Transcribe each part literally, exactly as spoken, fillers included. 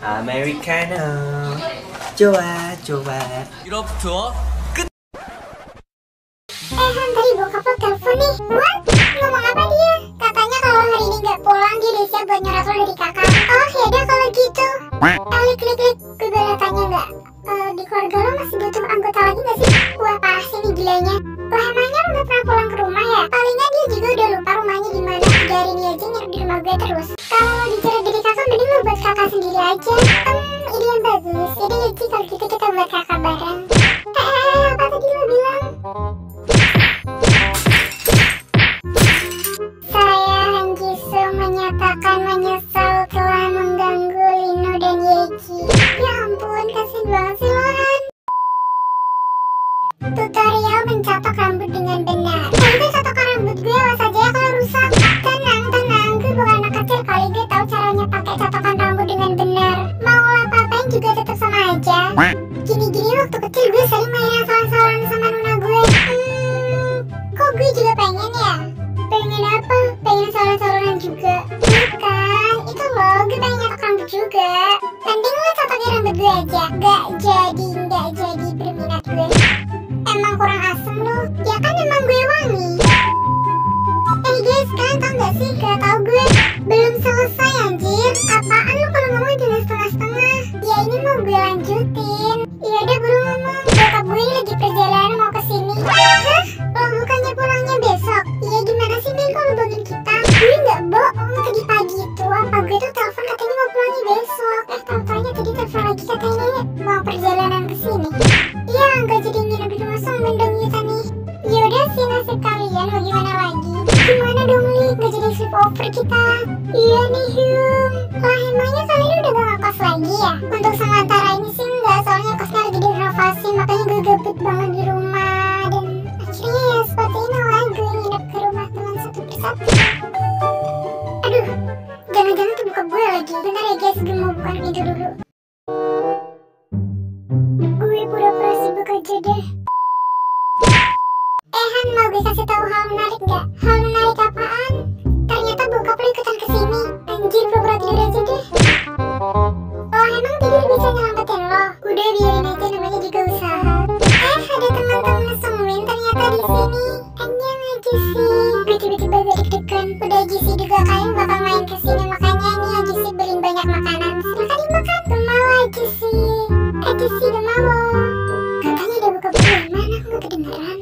Americano. Coba, coba. 이로부터 끝. Eh Han, tadi bokap lo telepon nih. What? Ngomong apa dia? Katanya kalau hari ini nggak pulang dia udah siap buat nyoret lo dari kakak. Oh yaudah kalau gitu. Eh klik klik klik. Gue boleh tanya nggak? Uh, di keluarga lo masih butuh anggota lagi nggak sih? Wah parah sih nih gilanya. Wah emangnya lo nggak pernah pulang ke rumah ya? Palingan dia juga udah lupa rumahnya di mana. Tiga hari ini aja nyerap di rumah gue terus. Kalau lo dicoret dari kakak, mending lo buat kakak sendiri aja. Hmm, ide yang bagus. Jadi ya Ci, kalau gitu kita buat kakak bareng. Eh, eh, apa tadi lo bilang? Saya Han Jisoo menyatakan menyesal telah mengganggu Lino dan Yeji. Ya ampun, kasihan banget sih lo Han. Tutorial mencatok rambut dengan benar. Eh, itu catokan rambut gue, awas aja ya kalau rusak. Tenang, tenang, gue bukan anak kecil kali, gue tahu caranya pakai catokan rambut dengan benar. Mau lo apa-apain juga tetap sama aja. Gini-gini waktu kecil gue sering main asal-asalan sama nuna gue. Hmm, kok gue juga pengen ya? Pengen apa? Pengen asal-asalan juga? Bukan, itu loh, gue pengen nyatok rambut juga. Mending lo catokin rambut gue aja. Gak jadi, gak jadi berminat gue. Emang kurang asem lo, ya kan emang gue wangi. Eh guys, kalian tau gak sih, gak tau gue belum selesai anjir. Apaan lo kalau ngomong jangan setengah-setengah. Ya ini mau gue lanjutin. Ya udah buru ngomong. Bokap gue lagi perjalanan mau kesini. Hah? Lo bukannya pulangnya besok? Iya gimana sih Nih kalau bohongin kita? Gue gak bohong, tadi pagi itu apa gue tuh telepon katanya mau pulangnya besok. Eh tau-taunya tadi telepon lagi katanya mau perjalanan kesini. Ya gak jadi nginep di rumah Songmin dong kita nih. Yaudah sih nasib kalian, mau gimana lagi? Gimana dong Li, gak jadi sleepover kita? Iya nih Hyung. Lah emangnya kalian udah gak ngekos lagi ya? Untuk sementara ini sih enggak, soalnya kosnya lagi direnovasi. Makanya gue gabut banget di rumah. Dan akhirnya ya seperti inilah gue nginep ke rumah teman satu persatu. Aduh, jangan-jangan tuh buka gue lagi. Bentar ya guys, gue mau buka pintu dulu. Gue pura-pura sibuk aja deh. Eh Han, mau gue kasih tahu hal menarik nggak? Hal menarik apaan? Ternyata bokap lo ikutan kesini. Anjir, pura-pura tidur aja deh. Oh emang tidur bisa nyelamatin lo? Udah biarin aja, namanya juga usaha. Eh ada teman-teman Songmin ternyata di sini. Annyeong Jisoo. Gue tiba-tiba gak deg-degan. Udah Jisoo juga kalian bakal main kesini, makanya nih Jisoo beliin banyak makanan. Silakan dimakan. Gemawa Jisoo. Eh Jisoo gemawa. Katanya udah buka buku yang mana? Aku gak kedengeran.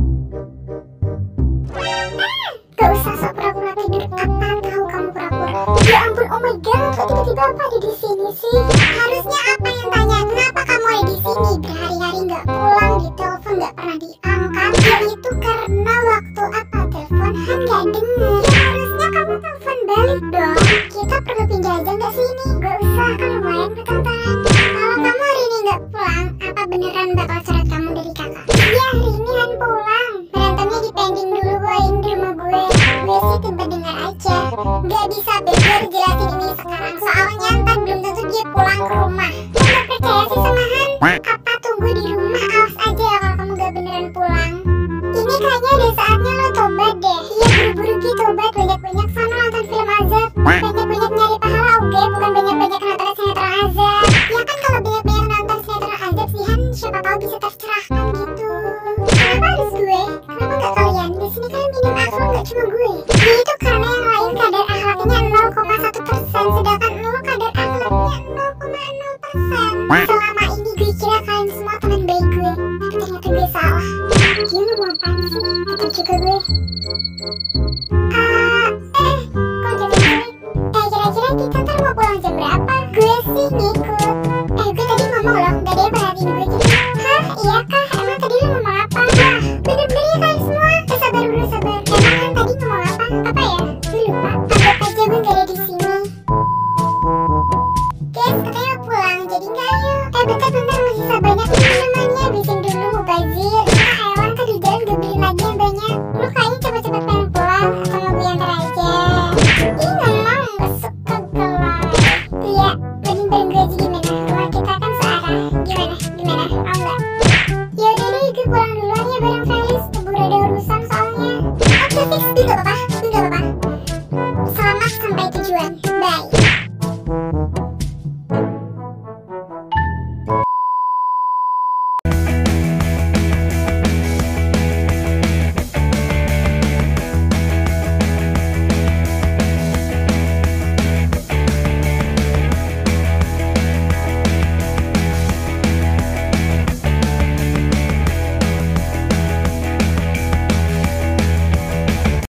Gak usah sok pura-pura tidur. Apa tahu kamu pura-pura? Ya ampun, oh my god, kok tiba-tiba apa ada di sini sih? Harusnya apa yang tanya? Kenapa kamu ada di sini? Berhari-hari nggak pulang, di telepon nggak pernah diangkat. Ya itu karena waktu apa telepon Han nggak dengar. Ya harusnya kamu telepon balik dong. Kita perlu pindah aja nggak sini? Gak usah, kan lumayan bertentangan. Kalau kamu hari ini nggak pulang, apa beneran bakal coret kamu dari kakak? Ya hari ini Han pulang. Berantemnya di pending dulu boy di rumah gue. Gue sih tiba dengar aja. Gak bisa bener jelasin ini sekarang. Soalnya ntar belum tentu dia pulang ke rumah. Lo gak percaya sih sama Han? Apa tunggu di rumah? Awas aja ya kalau kamu gak beneran pulang. Ini kayaknya udah saatnya lo tobat deh. Iya buru-buru gitu tobat. Banyak-banyak sana nonton film azab. Banyak-banyak nyari pahala oke, bukan banyak-banyak nonton sinetron azab. Ya kan kalau banyak-banyak nonton sinetron azab sih Han, siapa tahu bisa tercerahkan gitu. Kenapa harus gue? Kenapa gak kalian? Di sini kalian minim akhlak, gak cuma gue. Ya itu karena yang lain kadar akhlaknya nol koma satu persen, sedangkan lo kadar akhlaknya nol koma nol persen. Selama ini gue kira kalian semua teman baik gue, tapi ternyata gue salah. Gila lu mau apaan sih? Betul juga gue. Ah, eh, kok jadi gue? Eh, kira-kira kita ntar mau pulang jam berapa? Gue sih ngikut. Eh, gue tadi ngomong loh, gak ada yang perhatiin gue gitu. Hah, iya kah? Emang tadi lu ngomong apa? Wah, bener-bener ya kalian semua. Eh, sabar dulu, sabar. Emang kan tadi ngomong apa? Apa ya? Gue lupa. Anggap aja gue gak ada di sini. Guys, katanya mau pulang, jadi nggak ayo. Eh, bentar, bentar.